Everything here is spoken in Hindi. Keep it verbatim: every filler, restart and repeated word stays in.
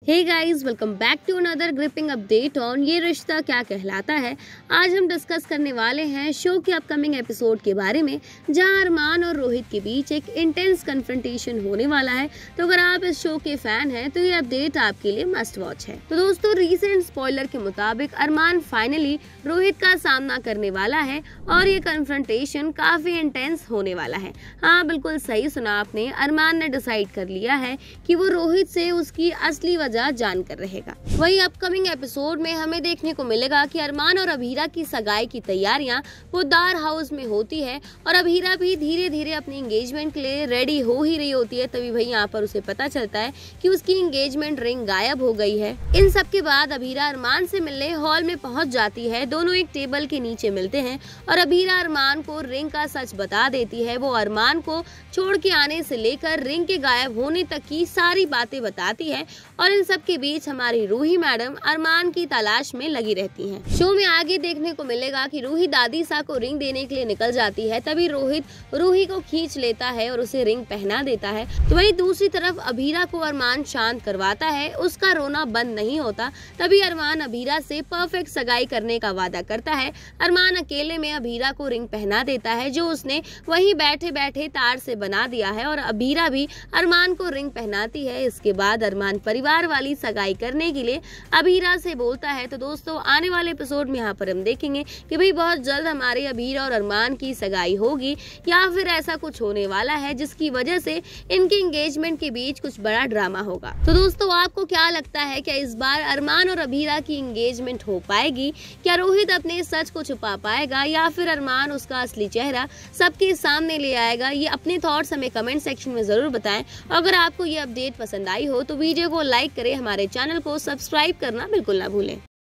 Hey guys, welcome back to another gripping update on Yeh Rishta क्या कहलाता है। आज हम डिस्कस करने वाले हैं शो के अपकमिंग एपिसोड के बारे में, जहां अरमान और रोहित के बीच एक इंटेंस कन्फ्रंटेशन होने वाला है। तो अगर आप इस शो के फैन हैं तो ये अपडेट आपके लिए मस्ट वॉच है। तो दोस्तों, रीसेंट स्पॉइलर के मुताबिक अरमान फाइनली रोहित का सामना करने वाला है और ये कन्फ्रंटेशन काफी इंटेंस होने वाला है। हाँ, बिल्कुल सही सुना आपने। अरमान ने डिसाइड कर लिया है कि वो रोहित से उसकी असली वजह जानकर रहेगा। वही अपकमिंग एपिसोड में हमें देखने को मिलेगा कि अरमान और अभीरा की सगाई की तैयारियां पोद्दार हाउस में होती है और अभीरा भी धीरे धीरे अपनी एंगेजमेंट के लिए रेडी हो ही रही होती है। तभी भाई यहाँ पर उसे पता चलता है कि उसकी एंगेजमेंट रिंग गायब हो गई है। इन सब के बाद अभीरा अरमान से मिलने हॉल में पहुंच जाती है। दोनों एक टेबल के नीचे मिलते हैं और अभीरा अरमान को रिंग का सच बता देती है। वो अरमान को छोड़ के आने से लेकर रिंग के गायब होने तक की सारी बातें बताती है और इन सब के बीच हमारी रूही मैडम अरमान की तलाश में लगी रहती हैं। शो में आगे देखने को मिलेगा कि रूही दादी सा को रिंग देने के लिए निकल जाती है। तभी रोहित रूही को खींच लेता है और उसे रिंग पहना देता है। तो वही दूसरी तरफ अभीरा को अरमान शांत करवाता है। उसका रोना बंद नहीं होता। तभी अरमान अभीरा से परफेक्ट सगाई करने का वादा करता है। अरमान अकेले में अभीरा को रिंग पहना देता है, जो उसने वहीं बैठे बैठे तार से बना दिया है, और अभीरा भी अरमान को रिंग पहनाती है। इसके बाद अरमान परिवार वाली सगाई करने के लिए अभीरा से बोलता है। तो दोस्तों, आने वाले एपिसोड में यहाँ पर हम देखेंगे कि भाई बहुत जल्द हमारे अभीरा और अरमान की सगाई होगी या फिर ऐसा कुछ होने वाला है जिसकी वजह से इनकी एंगेजमेंट के बीच कुछ बड़ा ड्रामा होगा। तो दोस्तों, आपको क्या लगता है, क्या इस बार अरमान और अभीरा की एंगेजमेंट हो पाएगी? क्या रोहित अपने सच को छुपा पाएगा या फिर अरमान उसका असली चेहरा सबके सामने ले आएगा? ये अपने थॉट्स हमें कमेंट सेक्शन में जरूर बताएं। अगर आपको ये अपडेट पसंद आई हो तो वीडियो को लाइक करें, हमारे चैनल को सब्सक्राइब करना बिल्कुल ना भूलें।